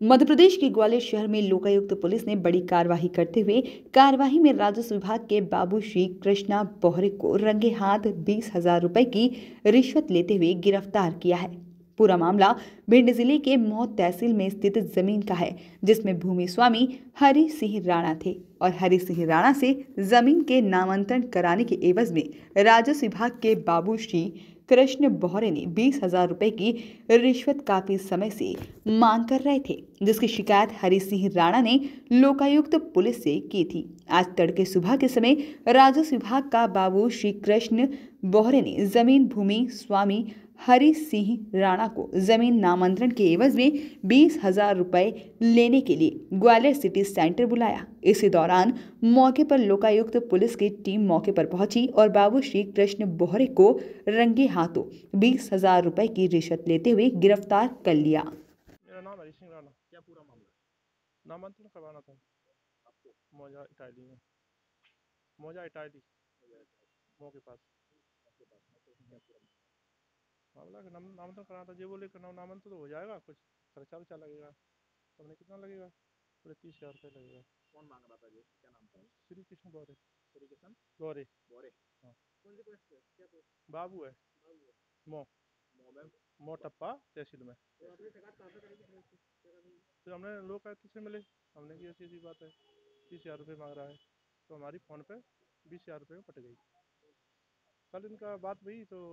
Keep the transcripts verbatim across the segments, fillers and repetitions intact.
मध्य प्रदेश के ग्वालियर शहर में लोकायुक्त पुलिस ने बड़ी कार्रवाई करते हुए कार्यवाही में राजस्व विभाग के बाबू श्री कृष्णा बोहरे को रंगे हाथ बीस हजार रुपए की रिश्वत लेते हुए गिरफ्तार किया है। पूरा मामला भिंड जिले के मऊ तहसील में स्थित जमीन का है, जिसमें भूमि स्वामी हरि सिंह राणा थे और हरि सिंह राणा से जमीन के नामांतरण कराने के एवज में राजस्व विभाग के बाबू श्री कृष्ण बोहरे ने बीस हजार रुपए की रिश्वत काफी समय से मांग कर रहे थे, जिसकी शिकायत हरि सिंह राणा ने लोकायुक्त पुलिस से की थी। आज तड़के सुबह के समय राजस्व विभाग का बाबू श्री कृष्ण बोहरे ने जमीन भूमि स्वामी हरि सिंह राणा को जमीन नामांतरण के एवज में बीस हजार रुपए लेने के लिए ग्वालियर सिटी सेंटर बुलाया। इसी दौरान मौके पर लोकायुक्त पुलिस की टीम मौके पर पहुंची और बाबू श्री कृष्ण बोहरे को रंगे हाथों बीस हजार रुपए की रिश्वत लेते हुए गिरफ्तार कर लिया। मेरा नाम हरी सिंह राणा। क्या पूरा मामला है? नामांतरण करवाना था आपको मौजा इटाली में मौजा इटाली मौ के पास आपके पास में तो क्या पूरा मामला है? मामला का नाम नामांतरण कराना था। ये बोले कि नाम नामांतरण तो हो जाएगा, कुछ खर्चा वर्चा लगेगा। तो हमने कितना लगेगा? बोले तीस हजार रुपये लगेगा। कौन मांग रहा था जी? क्या नाम था? श्री कृष्ण बोरे श्री किशन बोरे बोरे। हाँ। कौन सी पोस्ट पे? क्या पोस्ट? बाबू है बाबू है। मौ मो में मौ टप्पा तहसील में। तो आपने शिकायत कहाँ से करी थी पुलिस को? क्या करनी? तो हमने लोकायुक्त से मिले, हमने की ऐसी ऐसी बात है, तीस हजार रुपये मांग रहा है। तो हमारी फ़ोन पे बीस हजार रुपये में पट गई। कल इनका बात हुई तो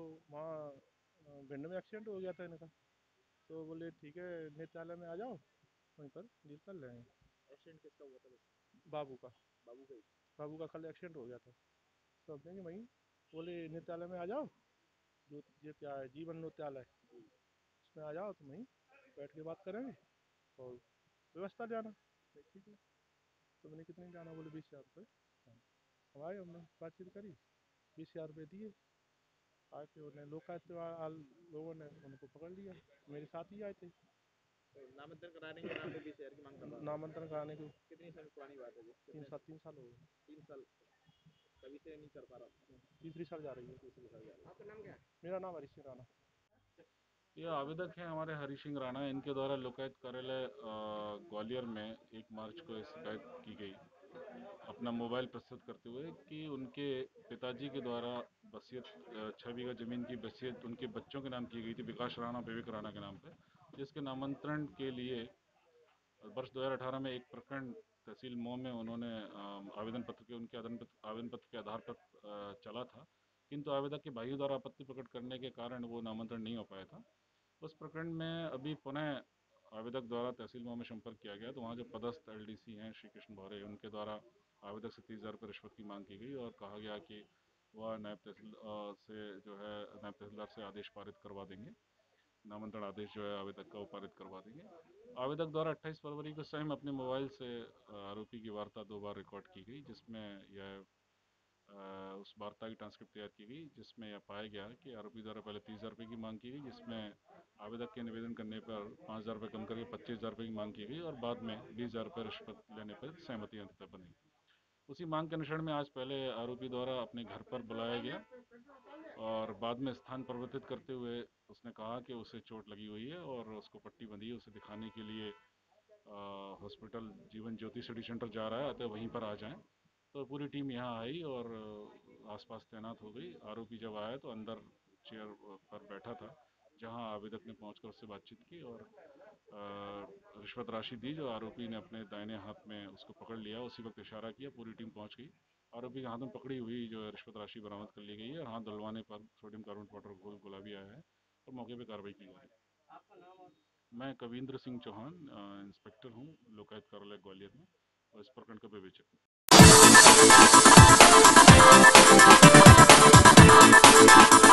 वहाँ भिंड में एक्सीडेंट हो गया था इनका। तो बोले ठीक है न्यायालय में आ जाओ, वहीं पर डील कर लेंगे। एक्सीडेंट किसका हुआ था वैसे? बाबू का बाबू का ही। बाबू का कल एक्सीडेंट हो गया था। तो हमने कि वहीं बोले न्यायालय में आ जाओ, जो ये क्या है जीवन न्यायालय, उसमें आ जाओ तो वहीं बैठ के बात करेंगे और व्यवस्था जाना। ठीक है, तो मैंने कितने जाना? बोले बीस हजार रुपये। हाँ, हम आए, हमने बातचीत करी, बीस हजार रुपये दिए। आए थे उन्हें लोकायुक्त लोगों ने उनको पकड़ लिया, मेरे साथ ही आए थे तो नामांतरण कराने के नाम पे बीस हजार की मांग कर रहा था। नामांतरण कराने को। कितनी समय पुरानी बात है जी? तीन कितने साल तीन साल हो गए। तीन साल कभी से नहीं कर पा रहा? तीसरी साल जा रही है। तीसरी साल जा रहा है। आपका नाम क्या है? मेरा नाम हरी सिंह राणा। ये आवेदक हैं हमारे हरि सिंह राणा। इनके द्वारा लोकायुक्त कार्यालय अ, ग्वालियर में एक मार्च को शिकायत की गई अपना मोबाइल प्रस्तुत करते हुए कि उनके पिताजी के द्वारा वसीयत अ, छह बीघा जमीन की वसीयत उनके बच्चों के नाम की गई थी, विकास राणा विवेक राणा के नाम पे, जिसके नामांतरण के लिए वर्ष दो हज़ार अठारह में एक प्रकरण तहसील मऊ में उन्होंने अ, आवेदन पत्र के उनके आवेदन पत्र आवेदन पत्र के आधार पर अ, चला था, किंतु आवेदक के भाइयों द्वारा आपत्ति प्रकट करने के कारण वो नामांतरण नहीं हो पाया था। उस प्रकरण में अभी पुनः आवेदक द्वारा तहसील मऊ में संपर्क किया गया, तो वहाँ जो पदस्थ एलडीसी हैं श्री कृष्ण बोहरे, उनके द्वारा आवेदक से तीस हज़ार रुपये रिश्वत की मांग की गई और कहा गया कि वह नायब तहसील अ, से जो है नायब तहसीलदार से आदेश पारित करवा देंगे, नामांतरण आदेश जो है आवेदक का वो पारित करवा देंगे। आवेदक द्वारा अट्ठाईस फरवरी को स्वयं अपने मोबाइल से आरोपी की वार्ता दो बार रिकॉर्ड की गई, जिसमें यह Uh, उस वार्ता की ट्रांसक्रिप्ट तैयार की गई, जिसमें यह पाया गया कि आरोपी द्वारा पहले तीस हज़ार रुपये की मांग की गई, जिसमें आवेदक के निवेदन करने पर पाँच हज़ार रुपये कम करके पच्चीस हज़ार रुपये की मांग की गई और बाद में बीस हज़ार रुपये रिश्वत लेने पर सहमति अंततः बनी। उसी मांग के अनुसार में आज पहले आरोपी द्वारा अपने घर पर बुलाया गया और बाद में स्थान परिवर्तित करते हुए उसने कहा कि उसे चोट लगी हुई है और उसको पट्टी बंधी है, उसे दिखाने के लिए hospital Jeevan Jyoti city centre जा रहा है, अतः वहीं पर आ जाएं। तो पूरी टीम यहाँ आई और आसपास तैनात हो गई। आरोपी जब आया तो अंदर चेयर पर बैठा था, जहां आवेदक ने पहुंचकर उससे बातचीत की और रिश्वत राशि दी, जो आरोपी ने अपने दाहिने हाथ में उसको पकड़ लिया। उसी वक्त इशारा किया, पूरी टीम पहुंच गई। आरोपी के हाथ में पकड़ी हुई जो रिश्वत राशि बरामद कर ली गई है और हाथ धुलवाने पर सोडियम कार्बोनेट वाटर घोल गुलाबी आया है और मौके पर कार्रवाई की जा रही है। मैं कविंद्र सिंह चौहान, इंस्पेक्टर हूँ लोकायुक्त कार्यालय ग्वालियर में और इस प्रकरण का विवेचक हूँ।